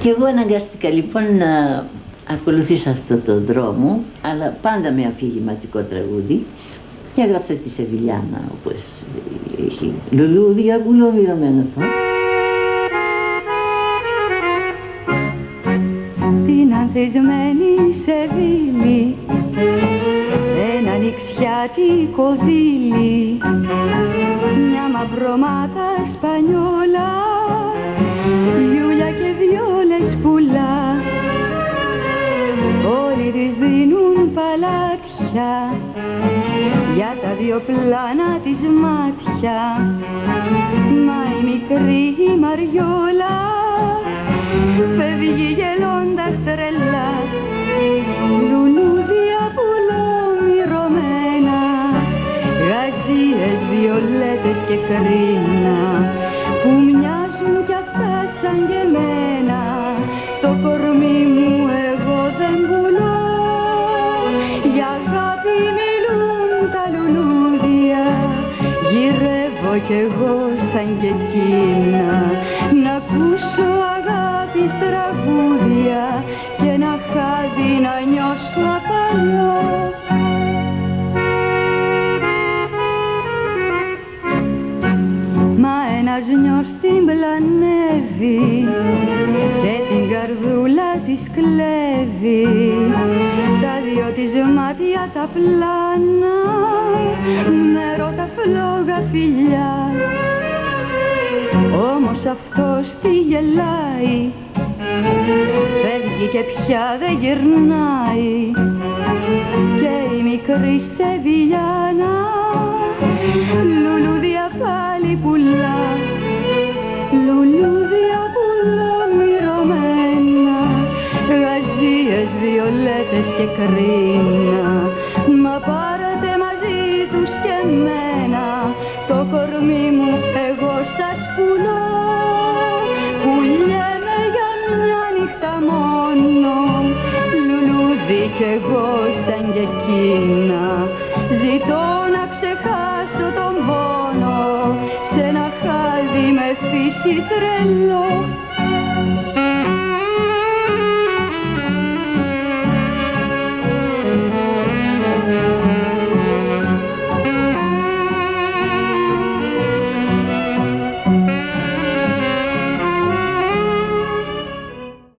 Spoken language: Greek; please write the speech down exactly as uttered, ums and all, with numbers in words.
Και εγώ αναγκάστηκα λοιπόν να ακολουθήσω αυτό το δρόμο, αλλά πάντα με αφηγηματικό τραγούδι, και έγραψα τη Σεβιλιάνα, όπως έχει λουλούδια βουλοβιωμένο αυτό. Στην ανθισμένη Σεβίλη, ένα νηξιάτικο δίλη, μια μαυρομάτα σπανιόλα, γιούλια και βιόλες πουλά. Όλοι της δίνουν παλάτια για τα δύο πλάνα της μάτια, μα η μικρή η Μαριόλα φεύγει γελώντας τρελά. Λουλούδια πουλομυρωμένα, γαζίες, βιολέτες και κρίνα, που μοιάζουν κι αυτά σαν και εμένα, το κορμί μου εγώ δεν πουλώ. Για αγάπη μιλούν τα λουλούδια, γυρεύω κι εγώ σαν και εκείνα, να ακούσω αγάπης τραγούδια και ένα χάδι να νιώσω απαλό. Μα ένας νιός την πλανεύει και την καρδούλα της κλέβει, τα δυο της μάτια τα πλάνα με ρώτα φλόγα φιλιά. Όμως αυτός τι γελάει, φεύγει και πια δεν γυρνάει, και η μικρή Σεβιλιάνα λουλούδια πάλι πουλά. Λουλούδια πουλομυρωμένα, γαζίες, βιολέτες και κρίνα, μα πάρετε μαζί τους και εμένα, το κορμί μου εγώ σας πουλώ. Πουλιέμαι για μια νύχτα μόνο, λουλούδι κι εγώ σαν κι εκείνα, ζητώ να ξεχάσω τον πόνο, σε ένα χάδι με φύση τρελό.